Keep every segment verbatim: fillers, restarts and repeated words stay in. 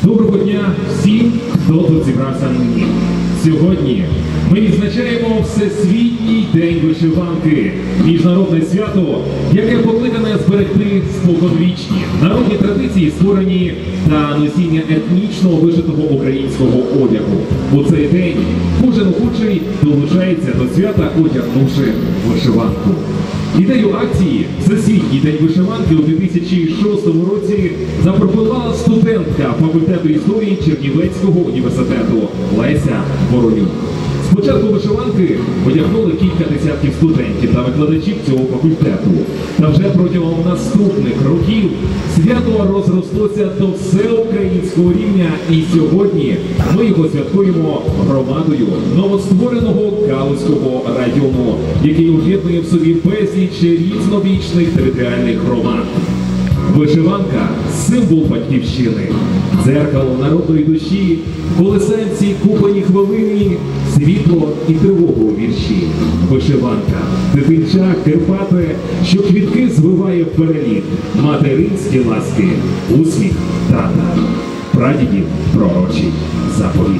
Доброго дня всім, хто тут зібрався нині. Сьогодні ми відзначаємо Всесвітній день вишиванки, міжнародне свято, яке покликане зберегти споконвічні народні традиції, створені та носіння етнічного вишитого українського одягу. У цей день кожен охочий долучається до свята, одягнувши вишиванку. Ідею акції «Всесвітній день вишиванки» у дві тисячі шостому році запропонувала студентка факультету історії Чернівецького університету Леся Воронюк. Спочатку вишиванки одягнули кілька десятків студентів та викладачів цього факультету. Та вже протягом наступних років свято розрослося до всеукраїнського рівня, і сьогодні ми його святкуємо громадою новоствореного Калузького району, який об'єднує в собі безліч різнобічних територіальних громад. Вишиванка – символ батьківщини, дзеркало народної душі, колесенці, купані хвилини, світло і тривогу у вірші. Вишиванка – дитинча Карпати, що квітки звиває в переліт, материнські ласки, усміх тата, прадідів пророчий заповіт.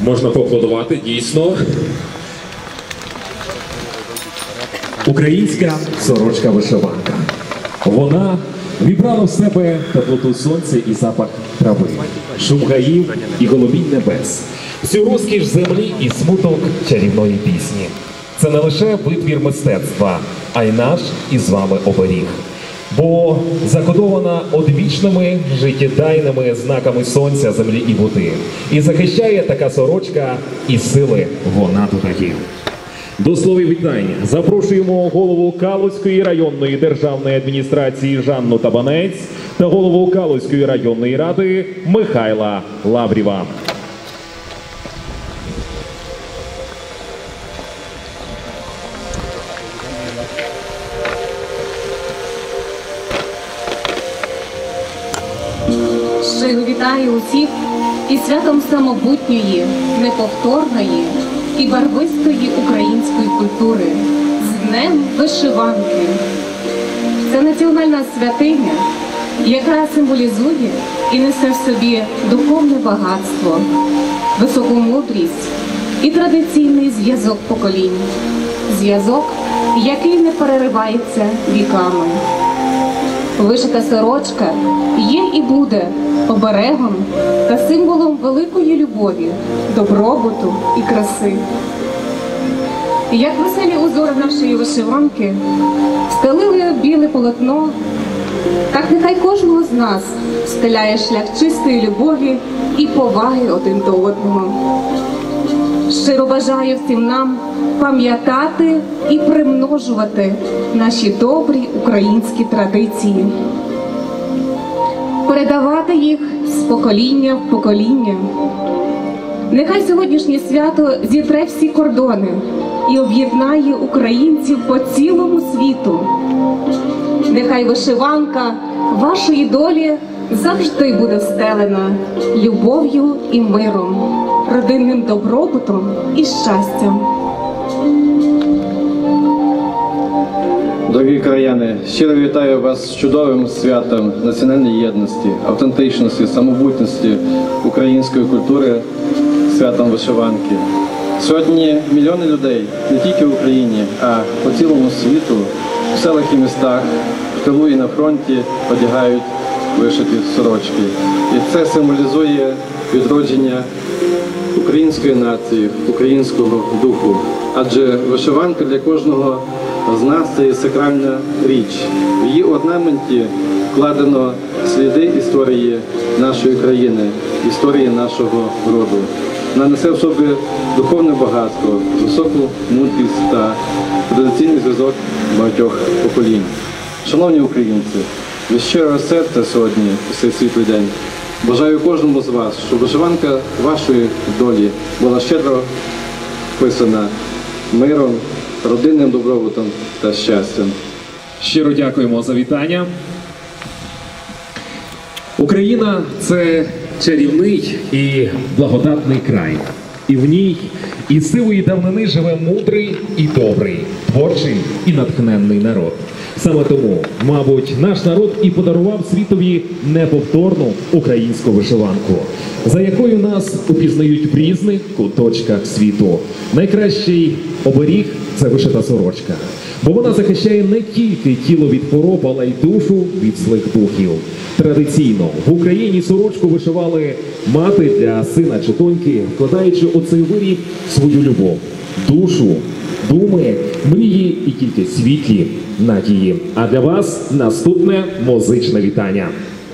Можна поаплодувати, дійсно. Українська сорочка-вишиванка. Вона вібрала в себе теплоту сонця і запах трави, шум гаїв і голубінь небес, всю розкіш землі і смуток чарівної пісні. Це не лише витвір мистецтва, а й наш із вами оберіг. Бо закодована одвічними життєдайними знаками сонця, землі і води. І захищає така сорочка і сили вона додає. До слова вітань запрошуємо голову Калузької районної державної адміністрації Жанну Табанець та голову Калузької районної ради Михайла Лаврєва. Щиро вітаю усіх із святом самобутньої, неповторної і барвистої української культури з Днем вишиванки. Це національна святиня, яка символізує і несе в собі духовне багатство, високу мудрість і традиційний зв'язок поколінь. Зв'язок, який не переривається віками. Вишита сорочка є і буде оберегом та символом великої любові, добробуту і краси. Як веселі узори нашої вишиванки стелили біле полотно, так нехай кожного з нас стеляє шлях чистої любові і поваги один до одного. Щиро бажаю всім нам пам'ятати і примножувати наші добрі українські традиції, передавати їх з покоління в покоління. Нехай сьогоднішнє свято зітре всі кордони і об'єднає українців по цілому світу. Нехай вишиванка вашої долі завжди буде встелена любов'ю і миром, родинним добробутом і щастям. Дорогі краяни, щиро вітаю вас з чудовим святом національної єдності, автентичності, самобутності української культури, святом вишиванки. Сьогодні мільйони людей не тільки в Україні, а по цілому світу, в селах і містах, в тилу і на фронті одягають вишиті сорочки. І це символізує відродження української нації, українського духу. Адже вишиванка для кожного з нас – це є сакральна річ. В її орнаменті вкладено сліди історії нашої країни, історії нашого роду. Вона несе в собі духовне багатство, високу мудрість та традиційний зв'язок багатьох поколінь. Шановні українці, від щирого серця сьогодні, у цей світлий день, бажаю кожному з вас, щоб вишиванка вашої долі була щедро вписана миром, родинним добробутом та щастям. Щиро дякуємо за вітання. Україна – це чарівний і благодатний край. І в ній із сивої давнини живе мудрий і добрий, творчий і натхненний народ. Саме тому, мабуть, наш народ і подарував світові неповторну українську вишиванку, за якою нас упізнають в різних куточках світу. Найкращий оберіг – це вишита сорочка, бо вона захищає не тільки тіло від хвороб, але й душу від злих духів. Традиційно в Україні сорочку вишивали мати для сина чи доньки, вкладаючи у цей виріб свою любов, душу, думи, мрії і тільки світлі надії. А для вас наступне музичне вітання.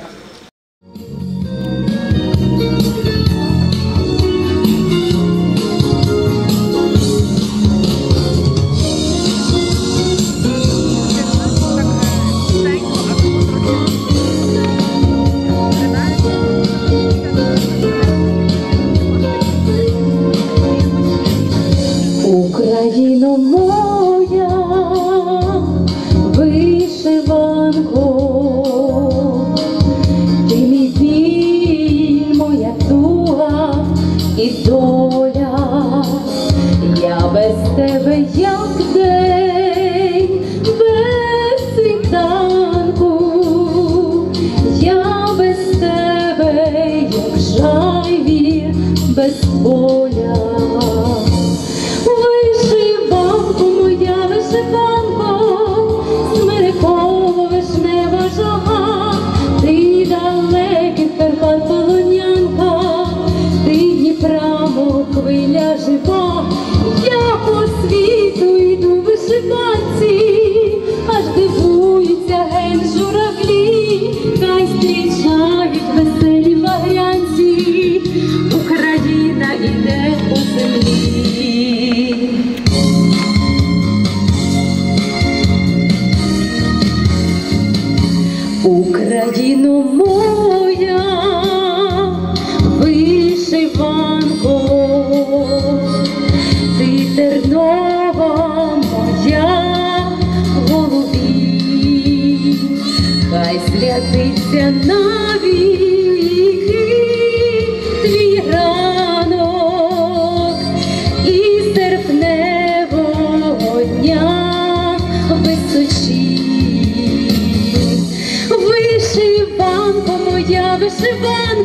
Україно моя, вишиванко, ти мій біль, моя туга і доля, я без тебе як день, без світанку, я без тебе як жайвір, без поля.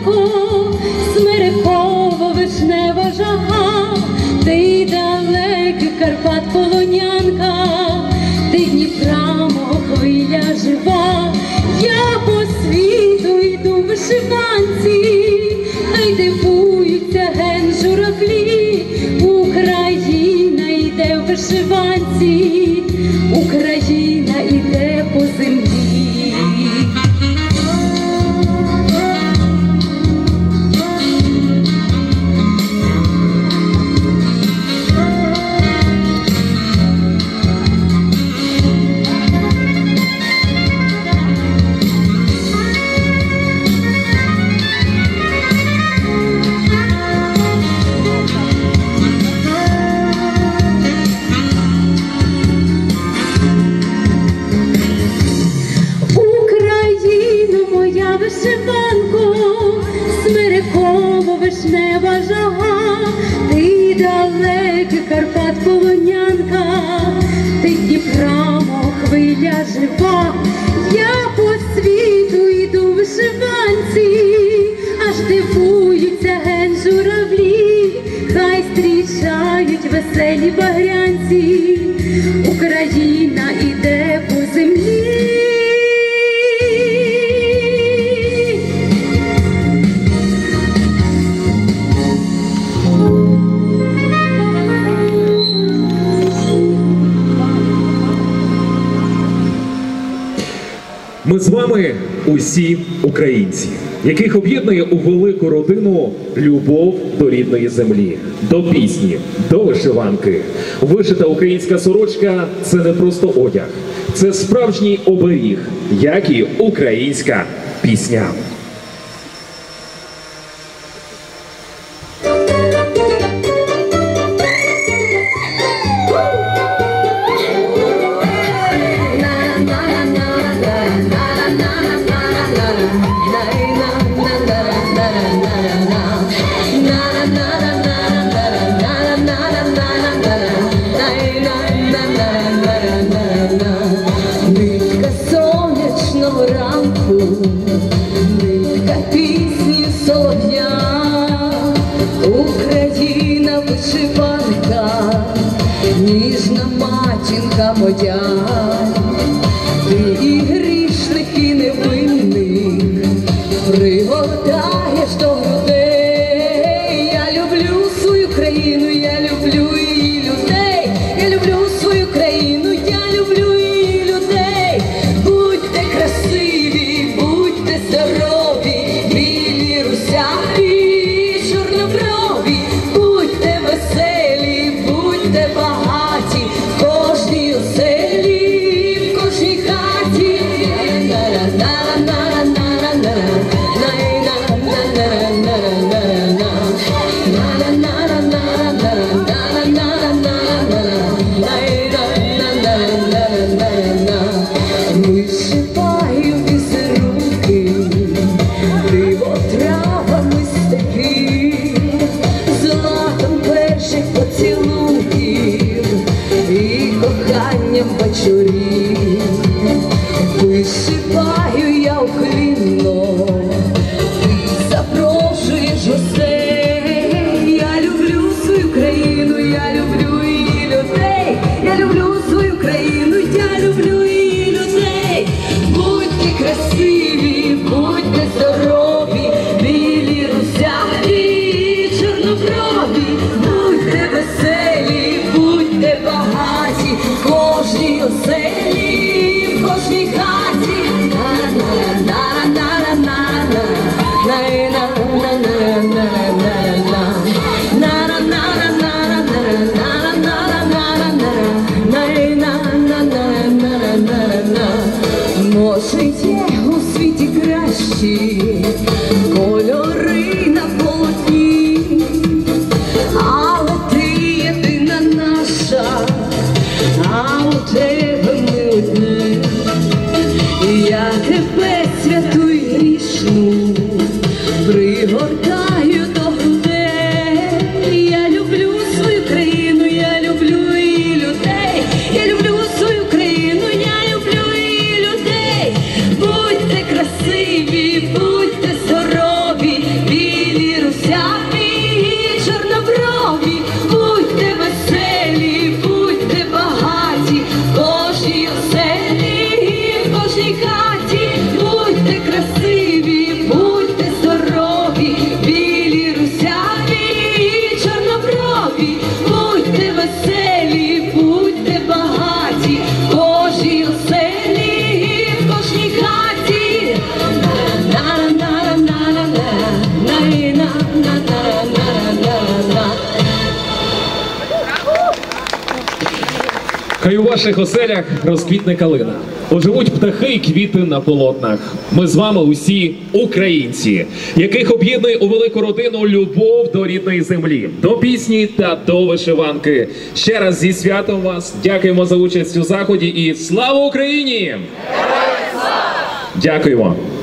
вишиванку, смириково-вишнева жага, ти далеких Карпат полонянка, ти Дніпра мого хвиля жива. Я по світу йду в вишиванці, хай дивуються ген журавлі. Україна йде в вишиванці, Україна йде по землі. Вишиванку, смириково-вишнева жага, ти далеких Карпат полонянка, ти Дніпра мого хвиля жива. Я по світу йду в вишиванці, аж дивуються ген журавлі, хай зустрічають веселі багрянці. Україна іде по землі. Ми з вами усі українці, яких об'єднує у велику родину любов до рідної землі, до пісні, до вишиванки. Вишита українська сорочка – це не просто одяг, це справжній оберіг, як і українська пісня. Нитка сонячного ранку, нитка пісні солов'я, Україна вишиванка, ніжна матінка моя. Ти і грішних, і невинних пригортаєш до грудей. Я люблю свою країну, я люблю її людей, я люблю свою країну, я люблю її людей. Будьте красиві, будьте здорові, білі русяві, чорноброві, будьте веселі, будьте багаті, в кожній оселі, в кожній хаті. Вишиваю візерунки, диво травами степі, златом перших поцілунків і коханням вечорів. Вишиваю я уклінно, ти запрошуєш гостей. Я люблю свою країну, я люблю її людей, я люблю свою країну, я люблю її людей. Будьте красиві, будьте здорові, білі русяві, чорноброві, будьте веселі, будьте багаті, в кожній оселі, в кожній хаті. Може є у світі кращі кольори на полотні, але ти єдина наша, а у тебе ми одні. Я тебе, святу й грішну, пригортаю до грудей. Я люблю свою країну, я люблю її людей, я люблю свою країну, я люблю її людей. Будьте красиві, будьте здорові, ваших оселях розквітне калина. Оживуть птахи і квіти на полотнах. Ми з вами усі українці, яких об'єднує у велику родину любов до рідної землі, до пісні та до вишиванки. Ще раз зі святом вас, дякуємо за участь у заході і слава Україні! Дякуємо!